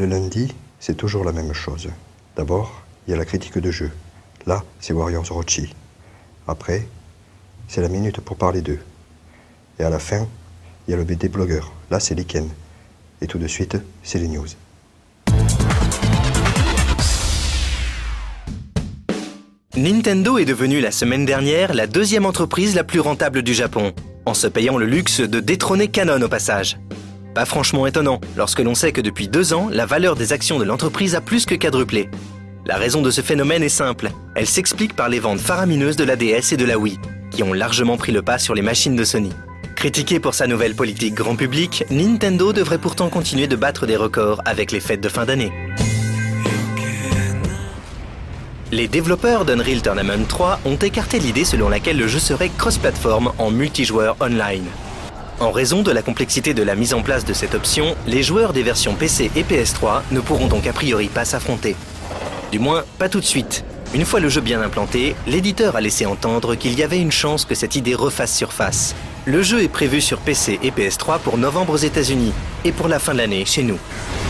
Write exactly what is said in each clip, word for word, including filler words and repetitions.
Le lundi, c'est toujours la même chose. D'abord, il y a la critique de jeu. Là, c'est Warriors Orochi. Après, c'est la minute pour parler d'eux. Et à la fin, il y a le B D blogueur. Là, c'est Liken. Et tout de suite, c'est les news. Nintendo est devenue la semaine dernière la deuxième entreprise la plus rentable du Japon, en se payant le luxe de détrôner Canon au passage. Pas franchement étonnant, lorsque l'on sait que depuis deux ans, la valeur des actions de l'entreprise a plus que quadruplé. La raison de ce phénomène est simple, elle s'explique par les ventes faramineuses de la D S et de la Wii, qui ont largement pris le pas sur les machines de Sony. Critiqué pour sa nouvelle politique grand public, Nintendo devrait pourtant continuer de battre des records avec les fêtes de fin d'année. Les développeurs d'Unreal Tournament trois ont écarté l'idée selon laquelle le jeu serait cross-platform en multijoueur online. En raison de la complexité de la mise en place de cette option, les joueurs des versions P C et P S trois ne pourront donc a priori pas s'affronter. Du moins, pas tout de suite. Une fois le jeu bien implanté, l'éditeur a laissé entendre qu'il y avait une chance que cette idée refasse surface. Le jeu est prévu sur P C et P S trois pour novembre aux États-Unis et pour la fin de l'année chez nous.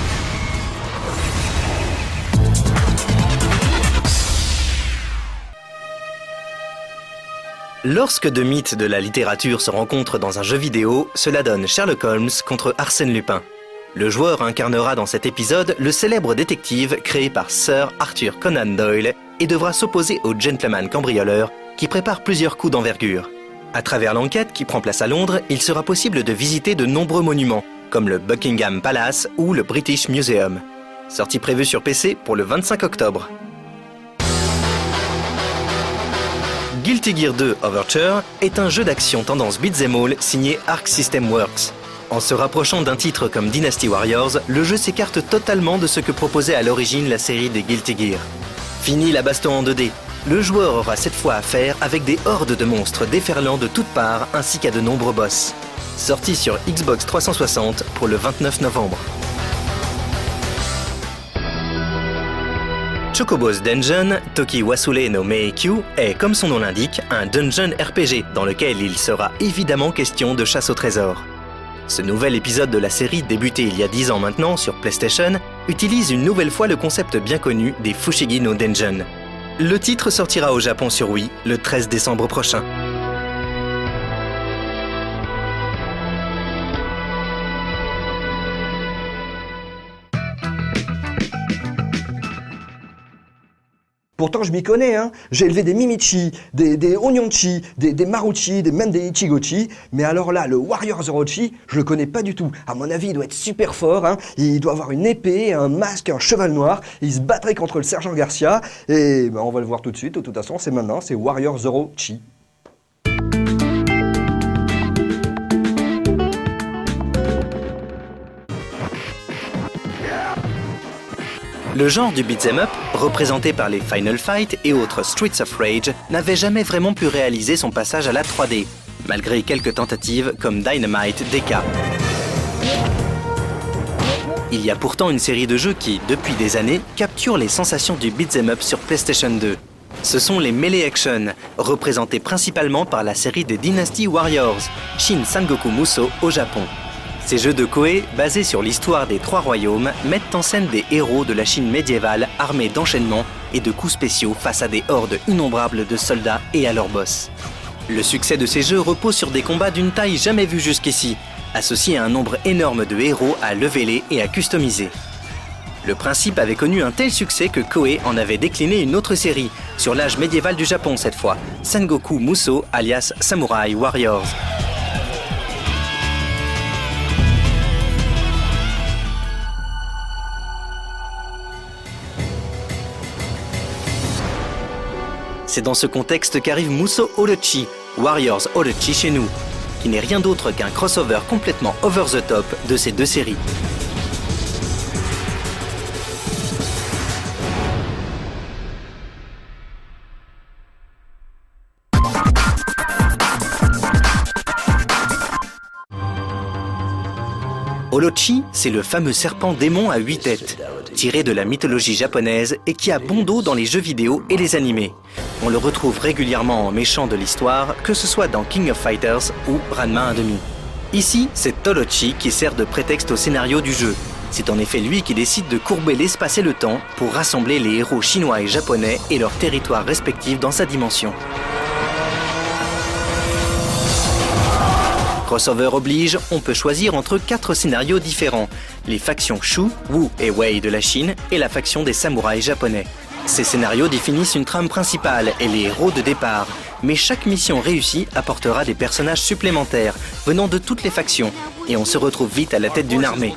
Lorsque deux mythes de la littérature se rencontrent dans un jeu vidéo, cela donne Sherlock Holmes contre Arsène Lupin. Le joueur incarnera dans cet épisode le célèbre détective créé par Sir Arthur Conan Doyle et devra s'opposer au gentleman cambrioleur qui prépare plusieurs coups d'envergure. À travers l'enquête qui prend place à Londres, il sera possible de visiter de nombreux monuments, comme le Buckingham Palace ou le British Museum. Sortie prévue sur P C pour le vingt-cinq octobre. Guilty Gear deux Overture est un jeu d'action tendance beat'em all signé Arc System Works. En se rapprochant d'un titre comme Dynasty Warriors, le jeu s'écarte totalement de ce que proposait à l'origine la série des Guilty Gear. Fini la baston en deux D, le joueur aura cette fois affaire avec des hordes de monstres déferlant de toutes parts ainsi qu'à de nombreux boss. Sorti sur Xbox trois cent soixante pour le vingt-neuf novembre. Chocobo's Dungeon, Toki Wasule no Meikyu, est, comme son nom l'indique, un dungeon R P G dans lequel il sera évidemment question de chasse au trésor. Ce nouvel épisode de la série, débuté il y a dix ans maintenant sur PlayStation, utilise une nouvelle fois le concept bien connu des Fushigi no Dungeon. Le titre sortira au Japon sur Wii le treize décembre prochain. Pourtant, je m'y connais, hein. J'ai élevé des Mimichi, des, des Onionchi, des, des Maruchi, des même des Ichigochi. Mais alors là, le Warriors Orochi, je le connais pas du tout. À mon avis, il doit être super fort, hein. Il doit avoir une épée, un masque, un cheval noir. Il se battrait contre le sergent Garcia. Et ben, on va le voir tout de suite. De toute façon, c'est maintenant, c'est Warriors Orochi. Le genre du beat'em up, représenté par les Final Fight et autres Streets of Rage, n'avait jamais vraiment pu réaliser son passage à la trois D, malgré quelques tentatives comme Dynamite D K. Il y a pourtant une série de jeux qui, depuis des années, capturent les sensations du beat'em up sur PlayStation deux. Ce sont les Melee Action, représentés principalement par la série des Dynasty Warriors, Shin Sangoku Musou au Japon. Ces jeux de Koei, basés sur l'histoire des trois royaumes, mettent en scène des héros de la Chine médiévale armés d'enchaînements et de coups spéciaux face à des hordes innombrables de soldats et à leurs boss. Le succès de ces jeux repose sur des combats d'une taille jamais vue jusqu'ici, associés à un nombre énorme de héros à leveler et à customiser. Le principe avait connu un tel succès que Koei en avait décliné une autre série, sur l'âge médiéval du Japon cette fois, Sengoku Musou alias Samurai Warriors. C'est dans ce contexte qu'arrive Musou Orochi, Warriors Orochi chez nous, qui n'est rien d'autre qu'un crossover complètement over the top de ces deux séries. Orochi, c'est le fameux serpent démon à huit têtes, tiré de la mythologie japonaise et qui a bon dos dans les jeux vidéo et les animés. On le retrouve régulièrement en méchant de l'histoire, que ce soit dans King of Fighters ou Ranma un demi. Ici, c'est Orochi qui sert de prétexte au scénario du jeu. C'est en effet lui qui décide de courber l'espace et le temps pour rassembler les héros chinois et japonais et leurs territoires respectifs dans sa dimension. Crossover oblige, on peut choisir entre quatre scénarios différents. Les factions Shu, Wu et Wei de la Chine et la faction des samouraïs japonais. Ces scénarios définissent une trame principale et les héros de départ. Mais chaque mission réussie apportera des personnages supplémentaires venant de toutes les factions. Et on se retrouve vite à la tête d'une armée.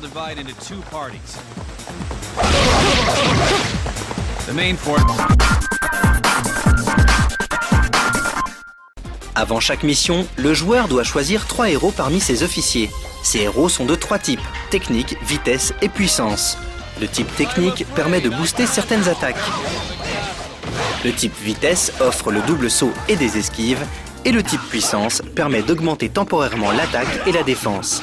Avant chaque mission, le joueur doit choisir trois héros parmi ses officiers. Ces héros sont de trois types, technique, vitesse et puissance. Le type technique permet de booster certaines attaques. Le type vitesse offre le double saut et des esquives. Et le type puissance permet d'augmenter temporairement l'attaque et la défense.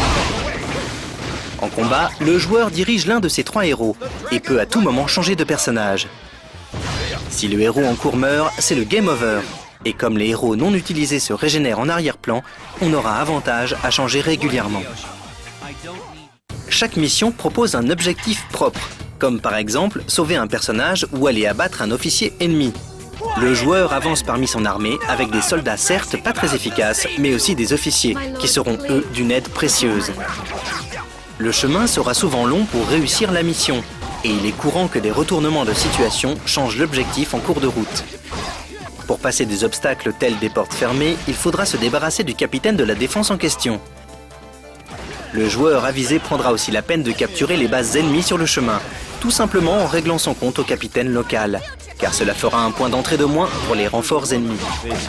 En combat, le joueur dirige l'un de ces trois héros et peut à tout moment changer de personnage. Si le héros en cours meurt, c'est le game over. Et comme les héros non utilisés se régénèrent en arrière-plan, on aura avantage à changer régulièrement. Chaque mission propose un objectif propre, comme par exemple sauver un personnage ou aller abattre un officier ennemi. Le joueur avance parmi son armée avec des soldats certes pas très efficaces, mais aussi des officiers, qui seront eux d'une aide précieuse. Le chemin sera souvent long pour réussir la mission, et il est courant que des retournements de situation changent l'objectif en cours de route. Pour passer des obstacles tels des portes fermées, il faudra se débarrasser du capitaine de la défense en question. Le joueur avisé prendra aussi la peine de capturer les bases ennemies sur le chemin, tout simplement en réglant son compte au capitaine local, car cela fera un point d'entrée de moins pour les renforts ennemis.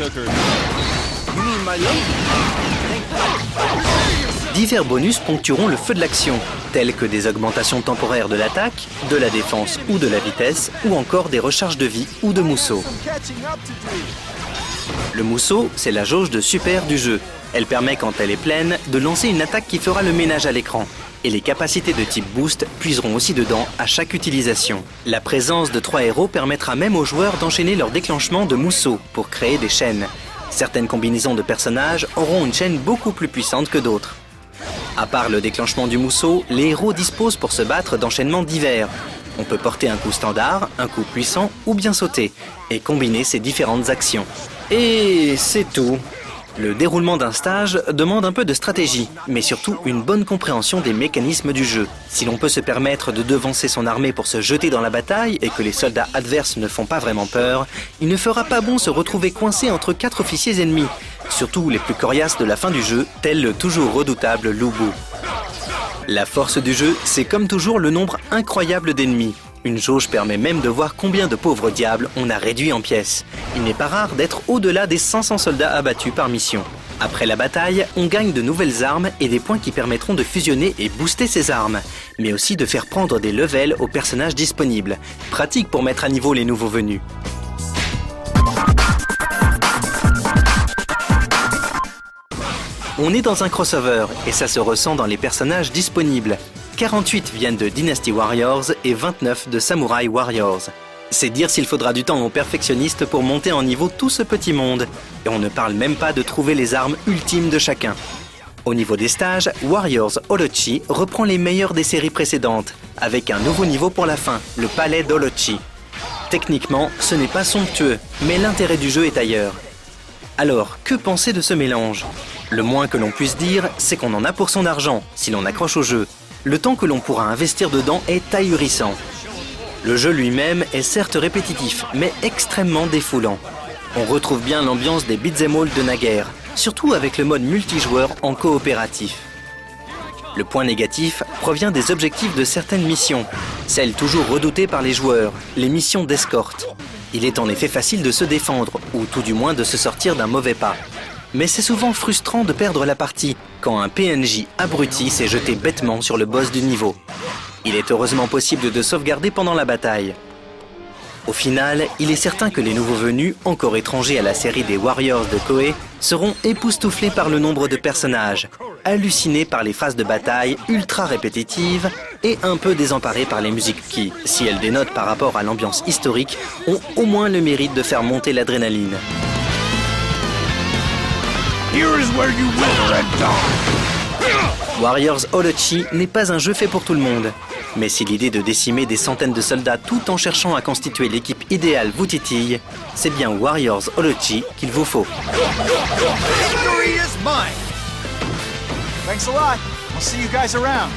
Divers bonus ponctueront le feu de l'action, tels que des augmentations temporaires de l'attaque, de la défense ou de la vitesse, ou encore des recharges de vie ou de mousseau. Le mousseau, c'est la jauge de super du jeu. Elle permet, quand elle est pleine, de lancer une attaque qui fera le ménage à l'écran. Et les capacités de type boost puiseront aussi dedans à chaque utilisation. La présence de trois héros permettra même aux joueurs d'enchaîner leur déclenchement de mousseau pour créer des chaînes. Certaines combinaisons de personnages auront une chaîne beaucoup plus puissante que d'autres. À part le déclenchement du mousseau, les héros disposent pour se battre d'enchaînements divers. On peut porter un coup standard, un coup puissant ou bien sauter, et combiner ces différentes actions. Et c'est tout. Le déroulement d'un stage demande un peu de stratégie, mais surtout une bonne compréhension des mécanismes du jeu. Si l'on peut se permettre de devancer son armée pour se jeter dans la bataille et que les soldats adverses ne font pas vraiment peur, il ne fera pas bon se retrouver coincé entre quatre officiers ennemis, surtout les plus coriaces de la fin du jeu, tel le toujours redoutable Lu Bu. La force du jeu, c'est comme toujours le nombre incroyable d'ennemis. Une jauge permet même de voir combien de pauvres diables on a réduit en pièces. Il n'est pas rare d'être au-delà des cinq cents soldats abattus par mission. Après la bataille, on gagne de nouvelles armes et des points qui permettront de fusionner et booster ces armes, mais aussi de faire prendre des levels aux personnages disponibles. Pratique pour mettre à niveau les nouveaux venus. On est dans un crossover et ça se ressent dans les personnages disponibles. quarante-huit viennent de Dynasty Warriors et vingt-neuf de Samurai Warriors. C'est dire s'il faudra du temps aux perfectionnistes pour monter en niveau tout ce petit monde. Et on ne parle même pas de trouver les armes ultimes de chacun. Au niveau des stages, Warriors Orochi reprend les meilleurs des séries précédentes, avec un nouveau niveau pour la fin, le palais d'Orochi. Techniquement, ce n'est pas somptueux, mais l'intérêt du jeu est ailleurs. Alors, que penser de ce mélange? Le moins que l'on puisse dire, c'est qu'on en a pour son argent, si l'on accroche au jeu. Le temps que l'on pourra investir dedans est ahurissant. Le jeu lui-même est certes répétitif, mais extrêmement défoulant. On retrouve bien l'ambiance des beat'em all de naguère, surtout avec le mode multijoueur en coopératif. Le point négatif provient des objectifs de certaines missions, celles toujours redoutées par les joueurs, les missions d'escorte. Il est en effet facile de se défendre, ou tout du moins de se sortir d'un mauvais pas. Mais c'est souvent frustrant de perdre la partie quand un P N J abruti s'est jeté bêtement sur le boss du niveau. Il est heureusement possible de sauvegarder pendant la bataille. Au final, il est certain que les nouveaux venus, encore étrangers à la série des Warriors de Koei, seront époustouflés par le nombre de personnages, hallucinés par les phases de bataille ultra répétitives et un peu désemparés par les musiques qui, si elles dénotent par rapport à l'ambiance historique, ont au moins le mérite de faire monter l'adrénaline. Here is where you wither and die. Warriors Orochi n'est pas un jeu fait pour tout le monde. Mais si l'idée de décimer des centaines de soldats tout en cherchant à constituer l'équipe idéale vous titille, c'est bien Warriors Orochi qu'il vous faut. Victory is mine. Thanks a lot. I'll see you guys around.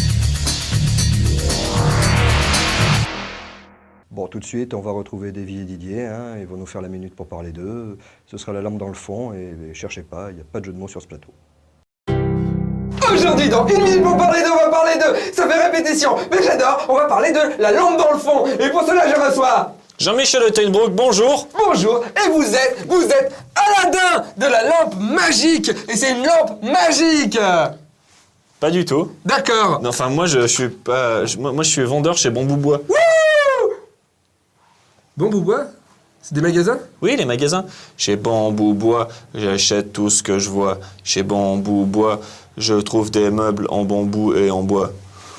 Bon, tout de suite, on va retrouver Davy et Didier, hein, ils vont nous faire la minute pour parler d'eux. Ce sera la lampe dans le fond, et, et cherchez pas, il n'y a pas de jeu de mots sur ce plateau. Aujourd'hui, dans une minute pour parler d'eux, on va parler de... Ça fait répétition, mais j'adore, on va parler de la lampe dans le fond. Et pour cela, je reçois... Jean-Michel Huttenbrook, bonjour. Bonjour, et vous êtes, vous êtes Aladdin de la lampe magique. Et c'est une lampe magique. Pas du tout. D'accord. Non, enfin, moi, je, je suis pas... je- moi, moi, je suis vendeur chez Bambou Bois. Bambou Bois, c'est des magasins? Oui, les magasins. Chez Bambou Bois, j'achète tout ce que je vois. Chez Bambou Bois, je trouve des meubles en bambou et en bois.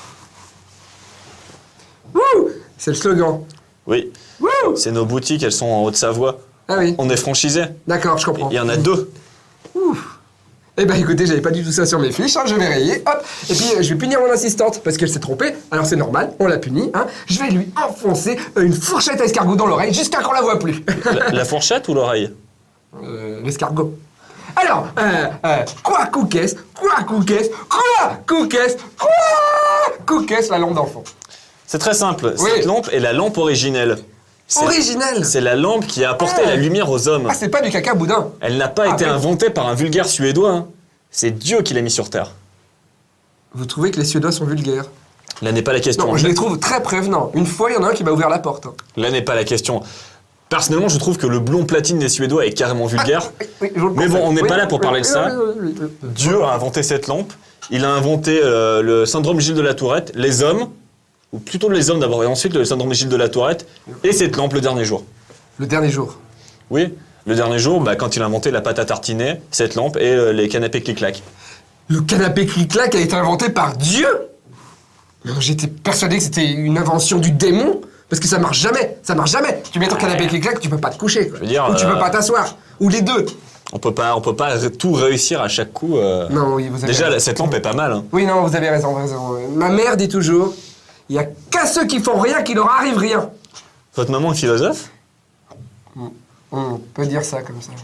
Wouh, c'est le slogan. Oui. Wouh. C'est nos boutiques, elles sont en Haute-Savoie. Ah oui, On est franchisés. d'accord, je comprends. Il y en a deux. Eh ben écoutez, j'avais pas du tout ça sur mes fiches, hein, je vais rayer, hop. Et puis euh, je vais punir mon assistante parce qu'elle s'est trompée. Alors c'est normal, on l'a punie, hein. Je vais lui enfoncer euh, une fourchette à escargot dans l'oreille jusqu'à qu'on la voit plus. La, la fourchette ou l'oreille? Euh, l'escargot. Alors, euh, euh, quoi cookess, quoi cookess, quoi cookess, quoi cookess, la lampe d'enfant. C'est très simple. Oui. Cette lampe est la lampe originelle. C'est- Original. C'est la lampe qui a apporté Ah. la lumière aux hommes. Ah, c'est pas du caca boudin. Elle n'a pas Ah, été ouais. inventée par un vulgaire suédois. hein. C'est Dieu qui l'a mis sur Terre. Vous trouvez que les Suédois sont vulgaires? Là n'est pas la question. Non, je les trouve très prévenants. Une fois, il y en a un qui m'a ouvert la porte. hein. Là n'est pas la question. Personnellement, je trouve que le blond platine des Suédois est carrément vulgaire. Oui, oui, je le Mais bon, confirme. on n'est Oui, pas là pour oui, parler de oui, ça. oui, oui, oui, oui. Dieu a inventé cette lampe. Il a inventé euh, le syndrome Gilles de la Tourette, les hommes, ou plutôt les hommes d'abord, et ensuite le syndrome Gilles de la Tourette, et cette lampe le dernier jour. Le dernier jour. Oui, le dernier jour, bah, quand il a inventé la pâte à tartiner, cette lampe et euh, les canapés clic-clac. Le canapé clic-clac a été inventé par Dieu. Mais moi, j'étais persuadé que c'était une invention du démon. Parce que ça marche jamais. Ça marche jamais. Tu mets ton canapé clic-clac, tu peux pas te coucher. Quoi. Je veux dire, Ou tu euh, peux pas t'asseoir. Ou les deux. On peut pas, on peut pas ré- tout réussir à chaque coup. euh. Non, oui, vous avez Déjà, raison. la- cette lampe est pas mal. hein. Oui, non, vous avez raison, vous avez raison. Euh, Ma mère dit toujours, il y a qu'à ceux qui font rien qu'il leur arrive rien. Votre maman est philosophe? On peut dire ça comme ça.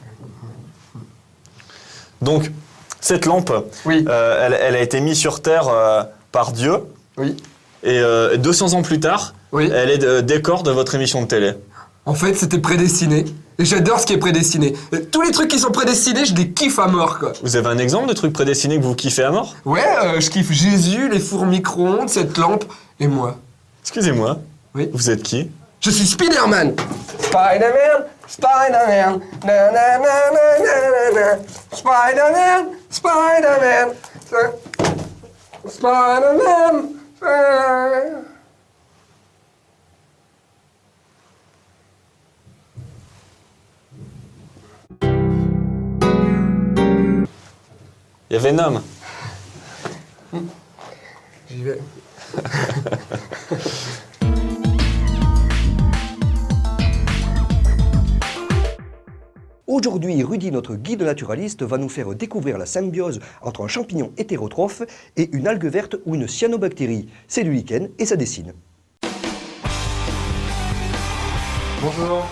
Donc, cette lampe, Oui. euh, elle, elle a été mise sur Terre euh, par Dieu. Oui. Et euh, deux cents ans plus tard, Oui. elle est de- décor de votre émission de télé. En fait, c'était prédestiné. Et j'adore ce qui est prédestiné. Euh, Tous les trucs qui sont prédestinés, je les kiffe à mort, quoi. Vous avez un exemple de truc prédestiné que vous kiffez à mort? Ouais, euh, je kiffe Jésus, les fours micro-ondes, cette lampe, et moi. Excusez-moi, Oui. vous êtes qui? Je suis Spider-Man. Spider-Man, Spider-Man, na na na na na na na. Spider-Man, Spider-Man, Spider-Man, Spider-Man. Il y avait Venom. J'y vais. Aujourd'hui, Rudy, notre guide naturaliste, va nous faire découvrir la symbiose entre un champignon hétérotrophe et une algue verte ou une cyanobactérie. C'est du lichen et ça dessine. Bonjour.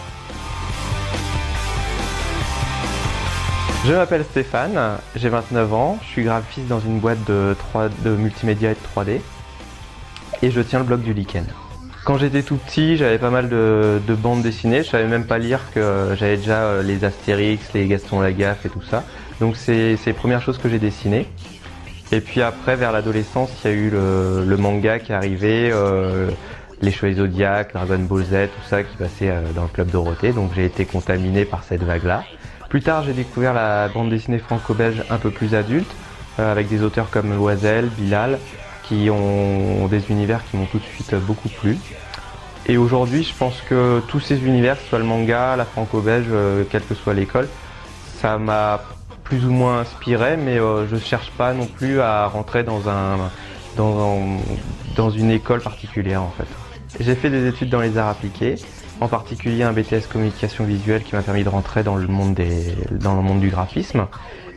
Je m'appelle Stéphane, j'ai vingt-neuf ans, je suis graphiste dans une boîte de, trois de multimédia et de trois D et je tiens le blog du Lichen. Quand j'étais tout petit, j'avais pas mal de, de bandes dessinées, je savais même pas lire que j'avais déjà les Astérix, les Gaston Lagaffe et tout ça. Donc c'est c'est les premières choses que j'ai dessinées. Et puis après, vers l'adolescence, il y a eu le, le manga qui est arrivé, euh, les Chevaliers Zodiac, Dragon Ball Z, tout ça qui passait euh, dans le Club Dorothée, donc j'ai été contaminé par cette vague-là. Plus tard, j'ai découvert la bande dessinée franco-belge un peu plus adulte, euh, avec des auteurs comme Loisel, Bilal, qui ont des univers qui m'ont tout de suite beaucoup plu. Et aujourd'hui, je pense que tous ces univers, que ce soit le manga, la franco-belge, euh, quelle que soit l'école, ça m'a plus ou moins inspiré, mais euh, je cherche pas non plus à rentrer dans un, dans, un, dans une école particulière en fait. J'ai fait des études dans les arts appliqués, en particulier un B T S communication visuelle qui m'a permis de rentrer dans le monde des, dans le monde du graphisme.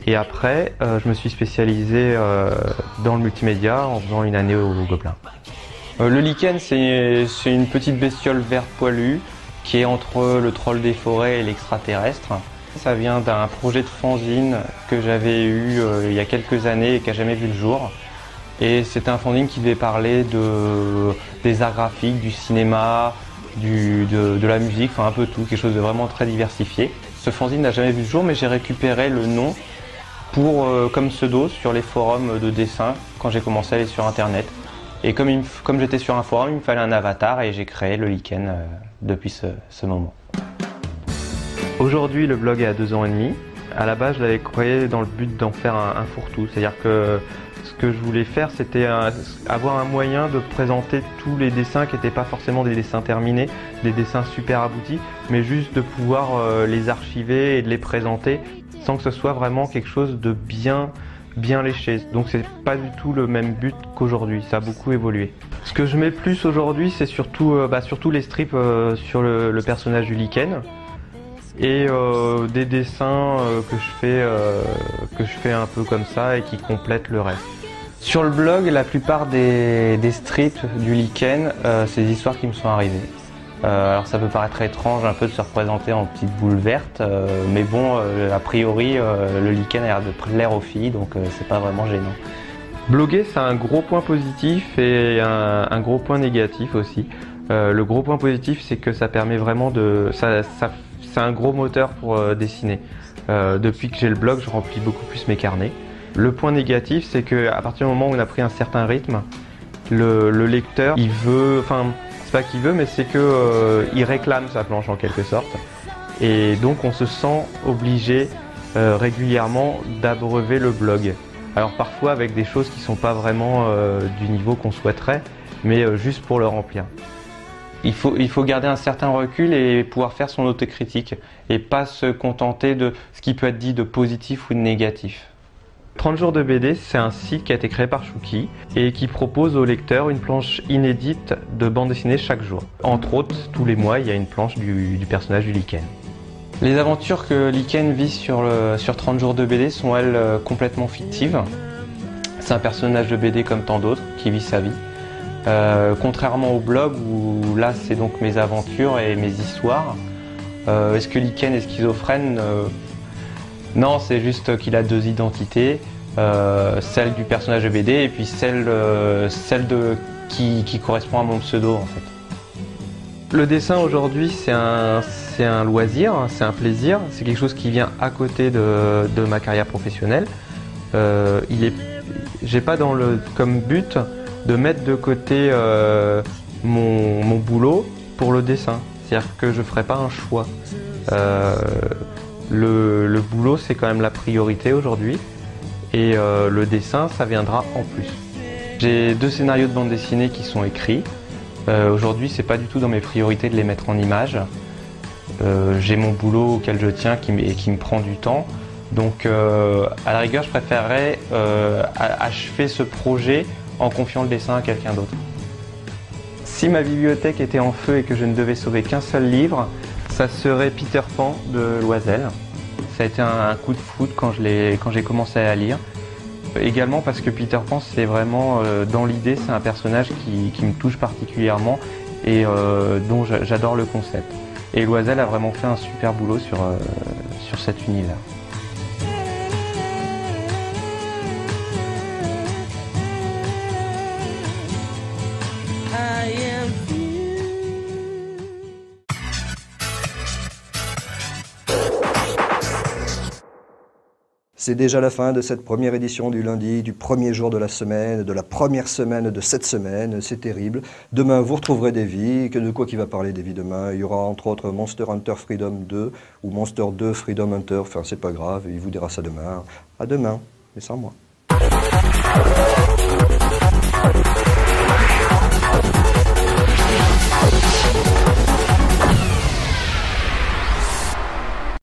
Et après, euh, je me suis spécialisé euh, dans le multimédia en faisant une année au, au Gobelin. Euh, le lichen, c'est une petite bestiole verte poilue qui est entre le troll des forêts et l'extraterrestre. Ça vient d'un projet de fanzine que j'avais eu euh, il y a quelques années et qui n'a jamais vu le jour. Et c'était un fanzine qui devait parler de, des arts graphiques, du cinéma, du, de, de la musique, enfin un peu tout, quelque chose de vraiment très diversifié. Ce fanzine n'a jamais vu le jour, mais j'ai récupéré le nom pour, euh, comme pseudo sur les forums de dessin quand j'ai commencé à aller sur internet. Et comme, il, comme j'étais sur un forum, il me fallait un avatar et j'ai créé le lichen euh, depuis ce, ce moment. Aujourd'hui, le blog est à deux ans et demi. À la base, je l'avais créé dans le but d'en faire un, un fourre-tout. C'est-à-dire que ce que je voulais faire, c'était un, avoir un moyen de présenter tous les dessins qui n'étaient pas forcément des dessins terminés, des dessins super aboutis, mais juste de pouvoir euh, les archiver et de les présenter sans que ce soit vraiment quelque chose de bien, bien léché. Donc c'est pas du tout le même but qu'aujourd'hui, ça a beaucoup évolué. Ce que je mets plus aujourd'hui, c'est surtout, euh, bah, surtout les strips euh, sur le, le personnage du lichen. Et euh, des dessins euh, que je fais euh, que je fais un peu comme ça et qui complètent le reste. Sur le blog, la plupart des, des strips du lichen, euh, c'est des histoires qui me sont arrivées. Euh, alors ça peut paraître étrange un peu de se représenter en petite boule verte, euh, mais bon, euh, a priori, euh, le lichen a l'air de plaire aux filles, donc euh, c'est pas vraiment gênant. Bloguer, c'est un gros point positif et un, un gros point négatif aussi. Euh, le gros point positif, c'est que ça permet vraiment de... Ça, ça, c'est un gros moteur pour euh, dessiner. Euh, depuis que j'ai le blog, je remplis beaucoup plus mes carnets. Le point négatif, c'est qu'à partir du moment où on a pris un certain rythme, le, le lecteur, il veut... Enfin, c'est pas qu'il veut, mais c'est qu'il euh, réclame sa planche en quelque sorte. Et donc on se sent obligé euh, régulièrement d'abreuver le blog. Alors parfois avec des choses qui ne sont pas vraiment euh, du niveau qu'on souhaiterait, mais euh, juste pour le remplir. Il faut, il faut garder un certain recul et pouvoir faire son autocritique et pas se contenter de ce qui peut être dit de positif ou de négatif. trente jours de B D, c'est un site qui a été créé par Chouki et qui propose aux lecteurs une planche inédite de bande dessinée chaque jour. Entre autres, tous les mois, il y a une planche du, du personnage du lichen. Les aventures que lichen vit sur, le, sur trente jours de B D sont, elles, complètement fictives. C'est un personnage de B D comme tant d'autres qui vit sa vie. Euh, contrairement au blog où là c'est donc mes aventures et mes histoires. Euh, Est-ce que lichen est schizophrène? euh, Non, c'est juste qu'il a deux identités, euh, celle du personnage de B D et puis celle, euh, celle de, qui, qui correspond à mon pseudo en fait. Le dessin aujourd'hui c'est un, c'est un loisir, c'est un plaisir, c'est quelque chose qui vient à côté de, de ma carrière professionnelle. Euh, il est, j'ai pas dans le, comme but de mettre de côté euh, mon, mon boulot pour le dessin. C'est-à-dire que je ne ferai pas un choix. Euh, le, le boulot, c'est quand même la priorité aujourd'hui. Et euh, le dessin, ça viendra en plus. J'ai deux scénarios de bande dessinée qui sont écrits. Euh, aujourd'hui, c'est pas du tout dans mes priorités de les mettre en image. Euh, j'ai mon boulot auquel je tiens qui, et qui me prend du temps. Donc, euh, à la rigueur, je préférerais euh, achever ce projet en confiant le dessin à quelqu'un d'autre. Si ma bibliothèque était en feu et que je ne devais sauver qu'un seul livre, ça serait Peter Pan de Loisel. Ça a été un, un coup de foudre quand j'ai commencé à la lire. Également parce que Peter Pan, c'est vraiment, euh, dans l'idée, c'est un personnage qui, qui me touche particulièrement et euh, dont j'adore le concept. Et Loisel a vraiment fait un super boulot sur, euh, sur cet univers. C'est déjà la fin de cette première édition du lundi, du premier jour de la semaine, de la première semaine de cette semaine. C'est terrible. Demain, vous retrouverez Davy. Que de quoi qui va parler Davy demain? Il y aura entre autres Monster Hunter Freedom deux ou Monster deux Freedom Hunter. Enfin, c'est pas grave, il vous dira ça demain. À demain, mais sans moi.